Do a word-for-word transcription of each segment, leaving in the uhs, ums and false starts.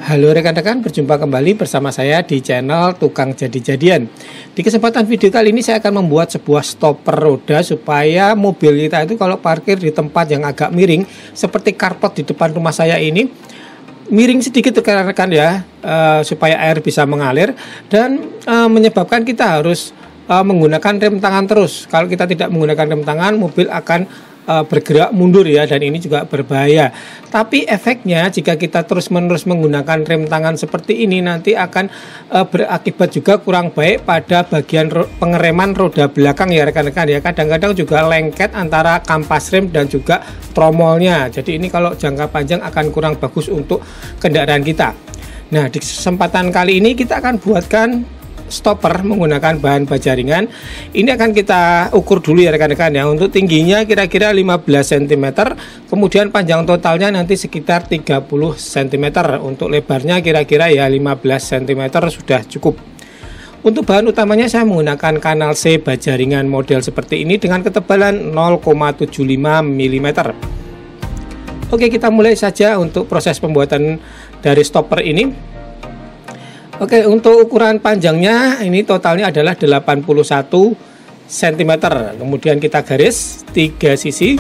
Halo rekan-rekan, berjumpa kembali bersama saya di channel Tukang Jadi-Jadian. Di kesempatan video kali ini saya akan membuat sebuah stopper roda supaya mobil kita itu kalau parkir di tempat yang agak miring seperti carport di depan rumah saya ini, miring sedikit rekan-rekan ya, uh, supaya air bisa mengalir dan uh, menyebabkan kita harus uh, menggunakan rem tangan terus. Kalau kita tidak menggunakan rem tangan, mobil akan bergerak mundur ya, dan ini juga berbahaya. Tapi efeknya jika kita terus-menerus menggunakan rem tangan seperti ini nanti akan uh, berakibat juga kurang baik pada bagian ro pengereman roda belakang ya rekan-rekan ya. Kadang-kadang juga lengket antara kampas rem dan juga tromolnya. Jadi ini kalau jangka panjang akan kurang bagus untuk kendaraan kita. Nah, di kesempatan kali ini kita akan buatkan stopper menggunakan bahan baja ringan. Ini akan kita ukur dulu ya rekan-rekan ya. Untuk tingginya kira-kira lima belas sentimeter, kemudian panjang totalnya nanti sekitar tiga puluh sentimeter. Untuk lebarnya kira-kira ya lima belas sentimeter sudah cukup. Untuk bahan utamanya saya menggunakan kanal C baja ringan model seperti ini dengan ketebalan nol koma tujuh lima milimeter. Oke, kita mulai saja untuk proses pembuatan dari stopper ini. Oke, untuk ukuran panjangnya ini totalnya adalah delapan puluh satu sentimeter. Kemudian kita garis tiga sisi.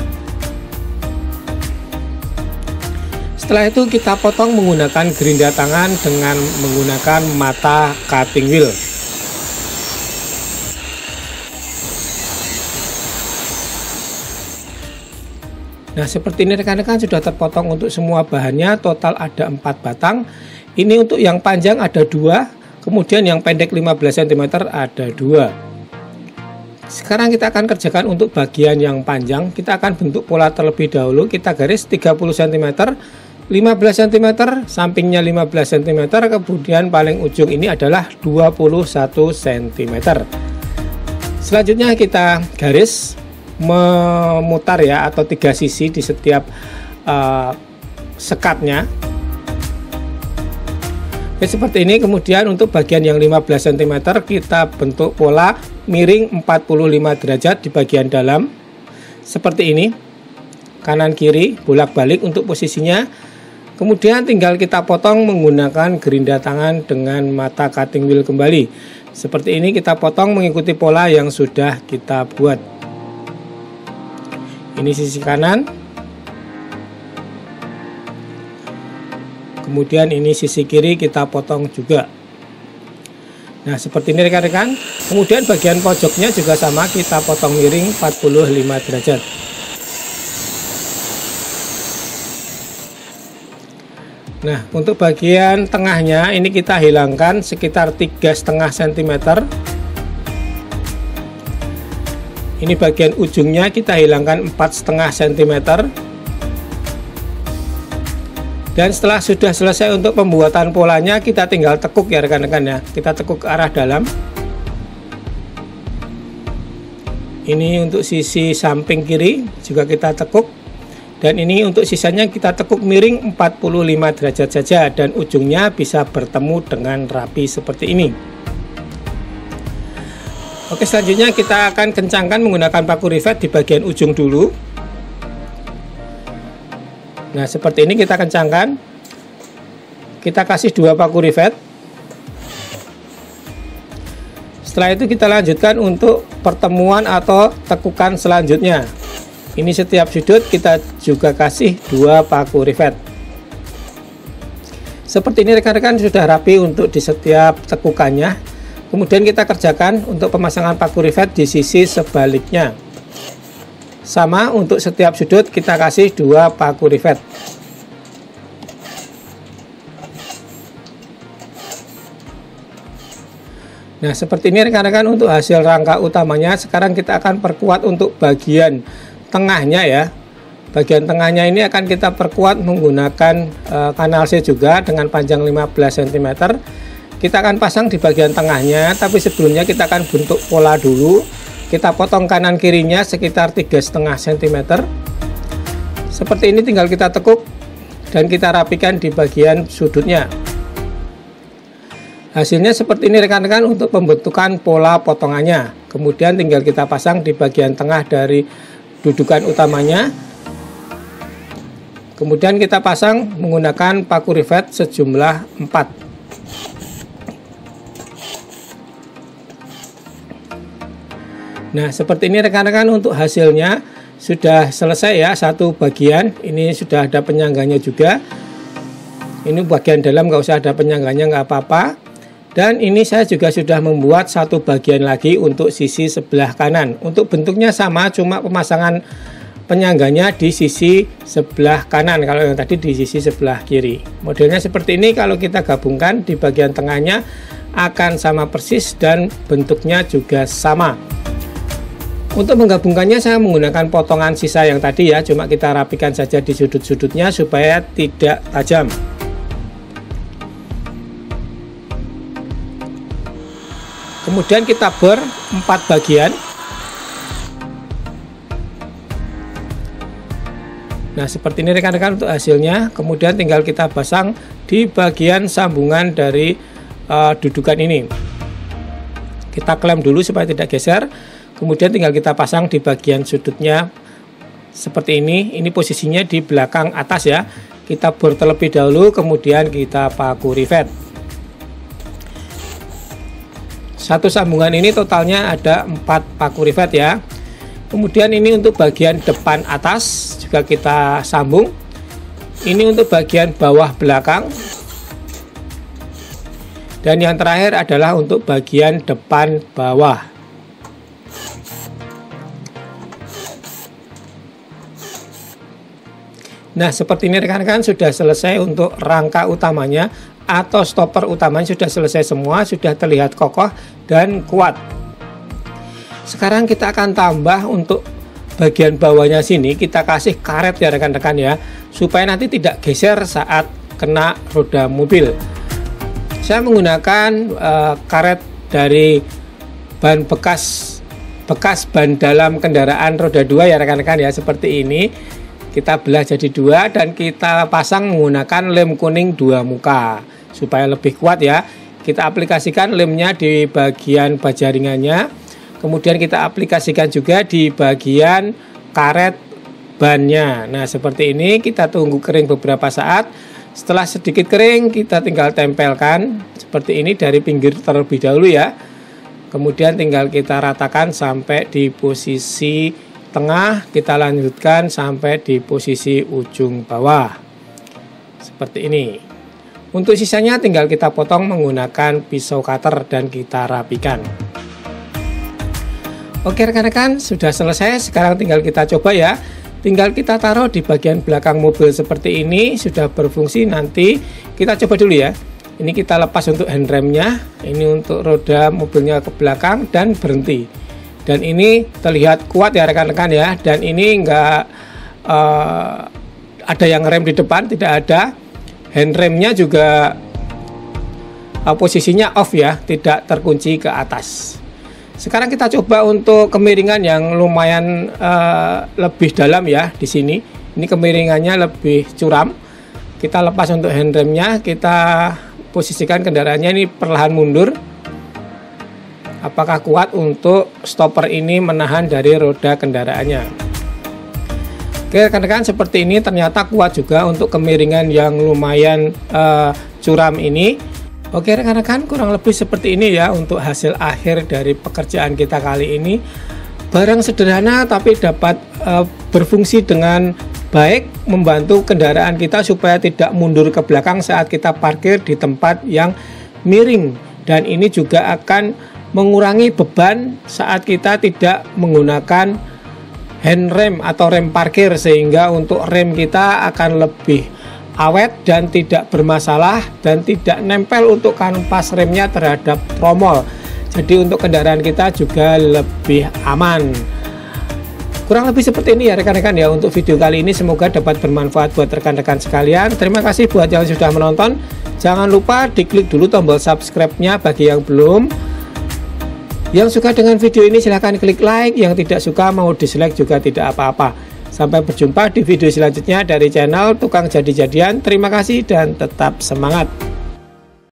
Setelah itu kita potong menggunakan gerinda tangan dengan menggunakan mata cutting wheel. Nah, seperti ini rekan-rekan sudah terpotong untuk semua bahannya. Total ada empat batang. Ini untuk yang panjang ada dua, kemudian yang pendek lima belas sentimeter ada dua. Sekarang kita akan kerjakan untuk bagian yang panjang. Kita akan bentuk pola terlebih dahulu. Kita garis tiga puluh sentimeter, lima belas sentimeter, sampingnya lima belas sentimeter, kemudian paling ujung ini adalah dua puluh satu sentimeter. Selanjutnya kita garis memutar ya, atau tiga sisi di setiap uh, sekatnya. Oke, seperti ini. Kemudian untuk bagian yang lima belas sentimeter kita bentuk pola miring empat puluh lima derajat di bagian dalam seperti ini, kanan kiri bolak-balik untuk posisinya. Kemudian tinggal kita potong menggunakan gerinda tangan dengan mata cutting wheel kembali. Seperti ini kita potong mengikuti pola yang sudah kita buat. Ini sisi kanan, kemudian ini sisi kiri kita potong juga. Nah, seperti ini rekan-rekan. Kemudian bagian pojoknya juga sama, kita potong miring empat puluh lima derajat. Nah, untuk bagian tengahnya ini kita hilangkan sekitar tiga koma lima sentimeter. Ini bagian ujungnya kita hilangkan empat koma lima sentimeter. Dan setelah sudah selesai untuk pembuatan polanya, kita tinggal tekuk ya rekan-rekan ya. Kita tekuk ke arah dalam. Ini untuk sisi samping kiri juga kita tekuk. Dan ini untuk sisanya kita tekuk miring empat puluh lima derajat saja, dan ujungnya bisa bertemu dengan rapi seperti ini. Oke, selanjutnya kita akan kencangkan menggunakan paku rivet di bagian ujung dulu. Nah, seperti ini kita kencangkan. Kita kasih dua paku rivet. Setelah itu kita lanjutkan untuk pertemuan atau tekukan selanjutnya. Ini setiap sudut kita juga kasih dua paku rivet. Seperti ini rekan-rekan sudah rapi untuk di setiap tekukannya. Kemudian kita kerjakan untuk pemasangan paku rivet di sisi sebaliknya. Sama, untuk setiap sudut kita kasih dua paku rivet. Nah, seperti ini rekan-rekan untuk hasil rangka utamanya. Sekarang kita akan perkuat untuk bagian tengahnya ya. Bagian tengahnya ini akan kita perkuat menggunakan e, kanal C juga dengan panjang lima belas sentimeter. Kita akan pasang di bagian tengahnya, tapi sebelumnya kita akan bentuk pola dulu. Kita potong kanan kirinya sekitar tiga koma lima sentimeter. Seperti ini, tinggal kita tekuk dan kita rapikan di bagian sudutnya. Hasilnya seperti ini rekan-rekan untuk pembentukan pola potongannya. Kemudian tinggal kita pasang di bagian tengah dari dudukan utamanya. Kemudian kita pasang menggunakan paku rivet sejumlah empat. Nah, seperti ini rekan-rekan, untuk hasilnya sudah selesai ya, satu bagian. Ini sudah ada penyangganya juga. Ini bagian dalam nggak usah ada penyangganya, nggak apa-apa. Dan ini saya juga sudah membuat satu bagian lagi untuk sisi sebelah kanan. Untuk bentuknya sama, cuma pemasangan penyangganya di sisi sebelah kanan, kalau yang tadi di sisi sebelah kiri. Modelnya seperti ini, kalau kita gabungkan di bagian tengahnya akan sama persis dan bentuknya juga sama. Untuk menggabungkannya saya menggunakan potongan sisa yang tadi ya, cuma kita rapikan saja di sudut-sudutnya supaya tidak tajam. Kemudian kita bor empat bagian. Nah, seperti ini rekan-rekan untuk hasilnya. Kemudian tinggal kita pasang di bagian sambungan dari uh, dudukan ini. Kita klem dulu supaya tidak geser. Kemudian tinggal kita pasang di bagian sudutnya seperti ini. Ini posisinya di belakang atas ya. Kita bor terlebih dahulu, kemudian kita paku rivet. Satu sambungan ini totalnya ada empat paku rivet ya. Kemudian ini untuk bagian depan atas juga kita sambung. Ini untuk bagian bawah belakang. Dan yang terakhir adalah untuk bagian depan bawah. Nah, seperti ini rekan-rekan, sudah selesai untuk rangka utamanya atau stopper utamanya sudah selesai semua, sudah terlihat kokoh dan kuat. Sekarang kita akan tambah untuk bagian bawahnya sini, kita kasih karet ya rekan-rekan ya, supaya nanti tidak geser saat kena roda mobil. Saya menggunakan uh, karet dari ban bekas bekas ban dalam kendaraan roda dua ya rekan-rekan ya, seperti ini. Kita belah jadi dua dan kita pasang menggunakan lem kuning dua muka supaya lebih kuat ya. Kita aplikasikan lemnya di bagian baja ringannya, kemudian kita aplikasikan juga di bagian karet bannya. Nah, seperti ini, kita tunggu kering beberapa saat. Setelah sedikit kering, kita tinggal tempelkan seperti ini dari pinggir terlebih dahulu ya. Kemudian tinggal kita ratakan sampai di posisi tengah, kita lanjutkan sampai di posisi ujung bawah seperti ini. Untuk sisanya tinggal kita potong menggunakan pisau cutter dan kita rapikan. Oke rekan-rekan, sudah selesai. Sekarang tinggal kita coba ya. Tinggal kita taruh di bagian belakang mobil seperti ini, sudah berfungsi. Nanti kita coba dulu ya. Ini kita lepas untuk handremnya, ini untuk roda mobilnya ke belakang dan berhenti. Dan ini terlihat kuat ya rekan-rekan ya. Dan ini enggak uh, ada yang rem di depan, tidak ada. Handremnya juga uh, posisinya off ya, tidak terkunci ke atas. Sekarang kita coba untuk kemiringan yang lumayan uh, lebih dalam ya di sini. Ini kemiringannya lebih curam. Kita lepas untuk handremnya, kita posisikan kendaraannya ini perlahan mundur. Apakah kuat untuk stopper ini menahan dari roda kendaraannya? Oke rekan-rekan, seperti ini ternyata kuat juga untuk kemiringan yang lumayan uh, curam ini. Oke rekan-rekan, kurang lebih seperti ini ya untuk hasil akhir dari pekerjaan kita kali ini. Barang sederhana tapi dapat uh, berfungsi dengan baik, membantu kendaraan kita supaya tidak mundur ke belakang saat kita parkir di tempat yang miring. Dan ini juga akan mengurangi beban saat kita tidak menggunakan handrem atau rem parkir, sehingga untuk rem kita akan lebih awet dan tidak bermasalah dan tidak nempel untuk kanvas remnya terhadap tromol. Jadi untuk kendaraan kita juga lebih aman. Kurang lebih seperti ini ya rekan-rekan ya untuk video kali ini, semoga dapat bermanfaat buat rekan-rekan sekalian. Terima kasih buat yang sudah menonton. Jangan lupa diklik dulu tombol subscribe-nya bagi yang belum. Yang suka dengan video ini silahkan klik like, yang tidak suka mau dislike juga tidak apa-apa. Sampai berjumpa di video selanjutnya dari channel Tukang Jadi-Jadian. Terima kasih dan tetap semangat.